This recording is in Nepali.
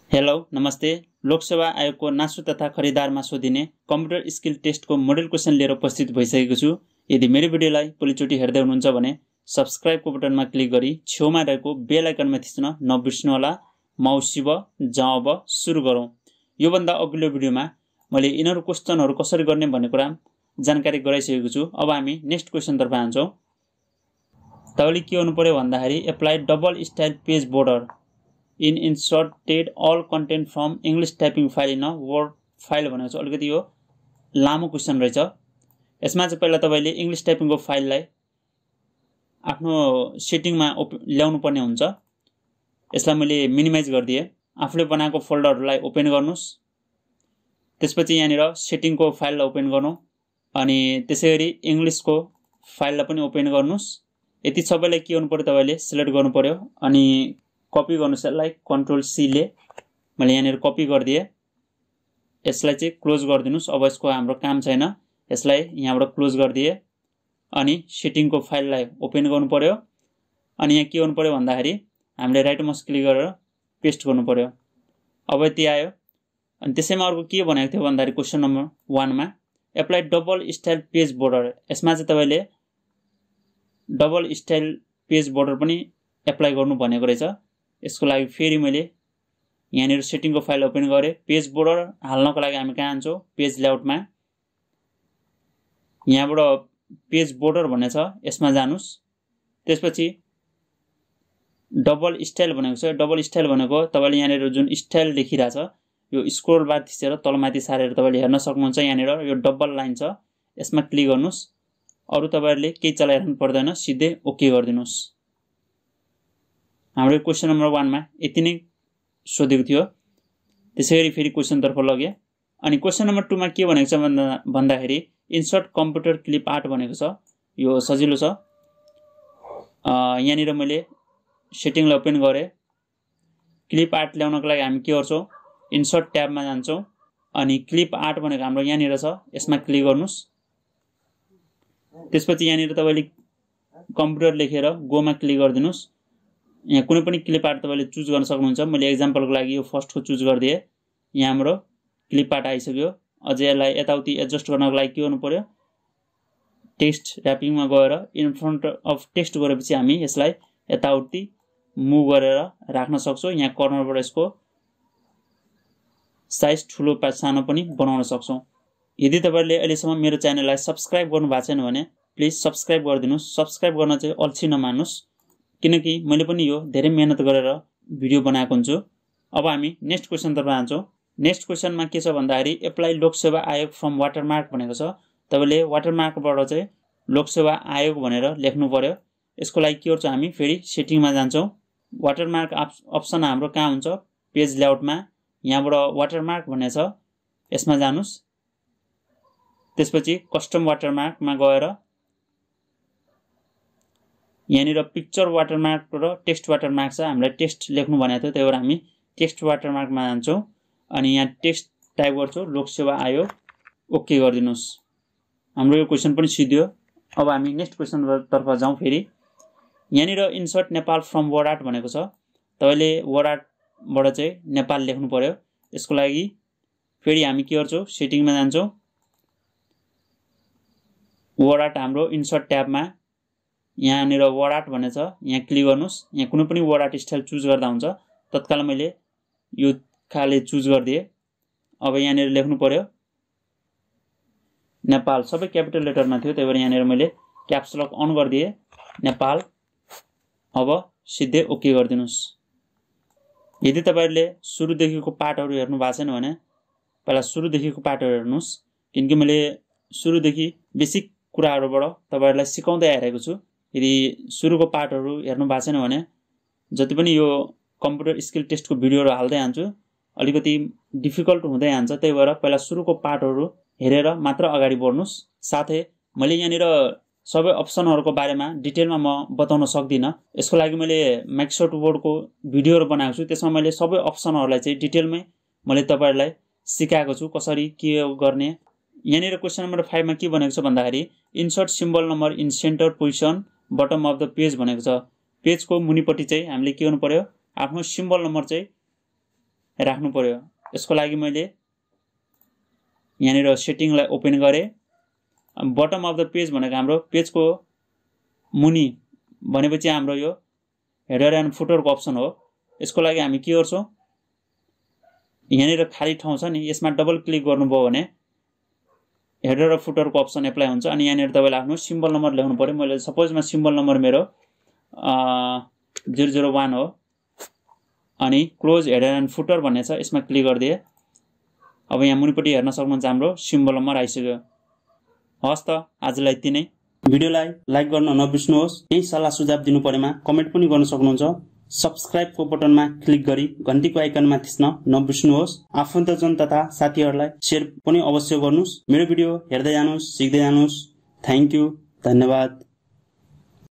हेलो नमस्ते। लोकसेवा आयोगको नासु तथा खरिदारमा सोधिने कम्प्युटर स्किल टेस्टको मोडल क्वेसन लिएर उपस्थित भइसकेको छु। यदि मेरो भिडियोलाई पहिलोचोटि हेर्दै हुनुहुन्छ भने सब्स्क्राइबको बटनमा क्लिक गरी छेउमा रहेको बेल आइकनमा थिच्न नबिर्सनुहोला। म शिव, जाउँ अब सुरु गरौँ। योभन्दा अघिल्लो भिडियोमा मैले यिनीहरू क्वेसनहरू कसरी गर्ने भन्ने कुरा जानकारी गराइसकेको छु। अब हामी नेक्स्ट क्वेसनतर्फ जान्छौँ। तपाईँले के गर्नु पर्यो भन्दाखेरि apply double style page border in inserted all content from English typing file in word file भनेको छ। अलिकति यो लामो क्वेसन रहेछ। यसमा चाहिँ पहिला तपाईले इंग्लिश टाइपिङको फाइललाई आफ्नो सेटिङमा ल्याउनु पर्ने हुन्छ। यसलाई मैले मिनिमाइज गरिदिए। आफूले बनाएको फोल्डरहरूलाई ओपन गर्नुस्। त्यसपछि यहाँनिर सेटिङको फाइललाई ओपन गर्नु अनि त्यसैगरी इंग्लिशको फाइललाई पनि ओपन गर्नुस्। यति सबैलाई के गर्नु पर्यो तपाईले सिलेक्ट गर्नु पर्यो अनि कपी गर्नुस्। यसलाई कन्ट्रोल सी ले मैले यहाँनिर कपी गरिदिए। यसलाई चाहिँ क्लोज गरिदिनुस्। अब यसको हाम्रो काम छैन। यसलाई यहाँबाट क्लोज गरिदिए अनि सेटिङको फाइललाई ओपन गर्नु पर्यो अनि यहाँ के गर्नु पर्यो भन्दाखेरि हामीले राइट माउस क्लिक गरेर पेस्ट गर्नु पर्यो। अब यति आयो। अनि त्यसैमा अर्को के भनेको थियो भन्दाखेरि क्वेसन नम्बर 1 मा apply double style page border. यसमा चाहिँ तपाईले डबल स्टाइल पेज बोर्डर पनि एप्लाई गर्नु भनेको रहेछ। यसको लागि फेरि मैले यहाँनिर सेटिङको फाइल ओपन गरे। पेज बोर्डर हाल्नको लागि हामी कहाँ जान्छौँ? पेज लेआउटमा यहाँबाट पेज बोर्डर भन्ने छ, यसमा जानुस्। त्यसपछि डबल स्टाइल भनेको छ। डबल स्टाइल भनेको तपाईले यहाँनिर जुन स्टाइल देखिरहेछ यो स्क्रोल बार थिचेर तलमाथि सारेर तपाईले हेर्न सक्नुहुन्छ। यहाँनिर यो डबल लाइन छ, यसमा क्लिक गर्नुस्। अरु तपाईहरुले केही चलाइराख्नु पर्दैन, सिधै ओके गरिदिनुस्। हाम्रो क्वेसन नम्बर 1 मा यति नै सोधेको थियो। त्यसैगरी फेरि क्वेसन तर्फ लगे अनि क्वेसन नम्बर 2 मा के भनेको छ भन्दाखेरि इन्सर्ट कम्प्युटर क्लिप आर्ट भनेको छ। यो सजिलो छ। यहाँनिर मैले सेटिङलाई ओपन गरे। क्लिप आर्ट ल्याउनको लागि हामी के गर्छौं? इन्सर्ट ट्याबमा जान्छौं अनि क्लिप आर्ट भनेको हाम्रो यहाँनिर छ, यसमा क्लिक गर्नुस्। त्यसपछि यहाँनिर तपाईले कम्प्युटर लेखेर गो मा क्लिक गरिदिनुस्। यहाँ कुनै पनि क्लिप आर्ट तपाईले चुज गर्न सक्नुहुन्छ। मैले एक्जाम्पलको लागि यो फर्स्टको चुज गरिदिए। यहाँ हाम्रो क्लिप आर्ट आइसक्यो। अझै यसलाई यताउति एडजस्ट गर्नको लागि के गर्नु पर्यो? टेक्स्ट र्यापिङमा गएर इन फ्रन्ट अफ टेक्स्ट गरेपछि हामी यसलाई यताउति मुभ गरेर राख्न सक्छौं। यहाँ कर्नरबाट यसको साइज ठुलो सानो पनि बनाउन सक्छौं। यदि तपाईले अहिलेसम्म मेरो च्यानललाई सब्स्क्राइब गर्नु भएको छैन भने प्लिज सब्स्क्राइब गरिदिनुस्। सब्स्क्राइब गर्न चाहिँ अल्छी नमान्नुस्, किनकि मैले पनि यो धेरै मेहनत गरेर भिडियो बनाएको हुन्छु। अब हामी नेक्स्ट क्वेसन तर्फ जान्छौं। नेक्स्ट क्वेसनमा के छ भन्दाखेरि एप्लाई लोकसेवा आयोग फ्रम वाटरमार्क भनेको छ। तपाईले वाटरमार्कबाट चाहिँ लोकसेवा आयोग भनेर लेख्नु पर्यो। यसको लागि के गर्छ हामी फेरि सेटिङमा जान्छौं। वाटरमार्क अप्सन हाम्रो कहाँ हुन्छ? पेज लेआउटमा यहाँबाट वाटरमार्क भन्ने छ, यसमा जानुस्। त्यसपछि कस्टम वाटरमार्कमा गएर यहाँनिर पिक्चर वाटरमार्क र टेक्स्ट वाटरमार्क छ। हामीलाई टेक्स्ट लेख्नु भनेको थियो, त्यही भएर हामी टेक्स्ट वाटरमार्कमा जान्छौं अनि यहाँ टेक्स्ट टाइप गर्छौं लोकसेवा आयोग, ओके गरिदिनुस्। हाम्रो यो क्वेसन पनि सिध्यो। अब हामी नेक्स्ट क्वेसन तर्फ जाउँ। फेरि यहाँनिर insert Nepal from word art भनेको छ। तपाईले वर्ड आर्टबाट चाहिँ नेपाल लेख्नु पर्यो। यसको लागि फेरि हामी के गर्छौं? सेटिङमा जान्छौं। वर्ड आर्ट हाम्रो इन्सर्ट ट्याबमा यहाँनिर वर्ड आर्ट भन्ने छ, यहाँ क्लिक गर्नुस्। यहाँ कुनै पनि वर्ड आर्ट स्टाइल चुज गर्दा हुन्छ। तत्काल मैले यो खाले चुज गरिदिए। अब यहाँनिर लेख्नु पर्यो नेपाल। सबै क्यापिटल लेटरमा थियो, त्यही भएर यहाँनिर मैले क्याप्स लक अन गरिदिए नेपाल। अब सिधै ओके गरिदिनुस्। यदि तपाईहरुले सुरुदेखिको पार्टहरु हेर्नु भएको छैन भने पहिला सुरुदेखिको पार्टहरु हेर्नुस्, किनकि मैले सुरुदेखि बेसिक कुराहरुबाट तपाईहरुलाई सिकाउँदै आइरहेको छु। यदि सुरुको पार्टहरु हेर्नु भएको छैन भने जति पनि यो कम्प्युटर स्किल टेस्टको भिडियोहरु हाल्दै जान्छु अलिकति डिफिकल्ट हुँदै जान्छ। त्यही भएर पहिला सुरुको पार्टहरु हेरेर मात्र अगाडि बढ्नुस्। साथै मैले यहाँनिर सबै अप्सनहरुको बारेमा डिटेलमा म बताउन सक्दिन। यसको लागि मैले माइक्रोसफ्ट वर्डको भिडियोहरु बनाएको छु, त्यसमा मैले सबै अप्सनहरुलाई चाहिँ डिटेलमै मैले तपाईहरुलाई सिकाएको छु कसरी के गर्ने। यहाँनिर क्वेसन नम्बर 5 मा के भनेको छ भन्दाखेरि insert symbol number in center position bottom of the page भनेको छ। पेजको मुनिपट्टि चाहिँ हामीले के गर्नु पर्यो? आफ्नो सिम्बल नम्बर चाहिँ राख्नु पर्यो। यसको लागि मैले यहाँनिर सेटिङलाई ओपन गरे। बटम अफ द पेज भनेको हाम्रो पेजको मुनि भनेपछि हाम्रो यो हेडर एन्ड फुटरको अप्सन हो। यसको लागि हामी के गर्छौं, यहाँनिर खाली ठाउँ छ नि, यसमा डबल क्लिक गर्नुभयो भने हेडर र फुटरको अप्सन एप्लाई हुन्छ। अनि यहाँनिर तपाईले आफ्नो सिम्बल नम्बर लेख्नु पर्यो। मैले सपोजमा सिम्बल नम्बर मेरो 001 हो। अनि क्लोज हेडर एन्ड फुटर भन्ने छ, यसमा क्लिक गरिदिए। अब यहाँ मुनिपट्टि हेर्न सक्नुहुन्छ हाम्रो सिम्बल नम्बर आइसक्यो। हस् त आजलाई यति नै। भिडियोलाई लाइक गर्न नबिर्सनुहोस्। यही सल्लाह सुझाव दिनु परेमा कमेन्ट पनि गर्न सक्नुहुन्छ। सब्स्क्राइबको बटनमा क्लिक गरी घण्टीको आइकनमा थिच्न नबिर्सनुहोस्। आफन्तजन तथा साथीहरूलाई शेयर पनि अवश्य गर्नुहोस्। मेरो भिडियो हेर्दै जानुहोस्, सिक्दै जानुहोस्। थ्यांक यू, धन्यवाद।